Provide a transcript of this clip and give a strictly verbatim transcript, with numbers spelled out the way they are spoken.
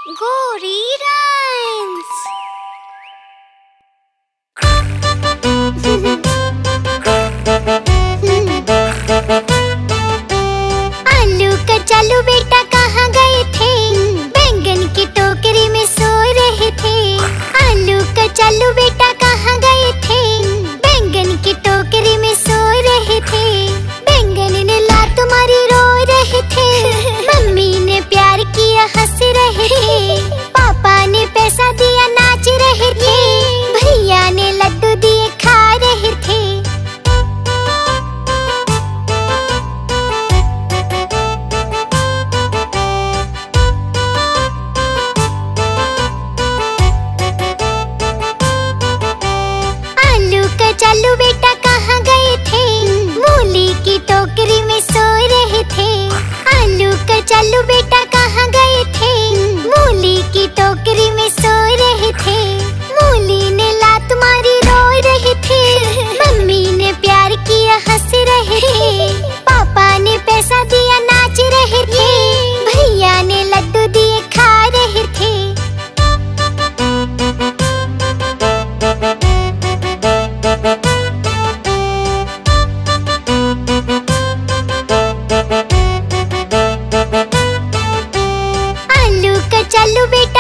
Gory Rhymes. आलू कचालू बेटा कहाँ गए थे? बैंगन की टोकरी में सो रहे थे। आलू कचालू बेटा कहाँ गए थे? बैंगन की टोकरी में सो रहे थे। बैंगन ने लात मारी रो रहे थे। मम्मी ने प्यार किया हंस रहे थे। पापा ने पैसा दिया नाच रहे थे। भैया ने लड्डू दिए खा रहे थे। आलू कचालू बेटा कहाँ गए थे? मूली की टोकरी में सो रहे थे। आलू कचालू बेटा कहाँ गए थे? मूली की टोकरी में सो रहे थे। मूली ने लात मारी रो रहे थे। मम्मी ने प्यार किया हंस रहे थे। पापा ने पैसा दिया नाच रहे थे। भैया ने लड्डू दिए खा रहे थे। आलू कचालू बेटा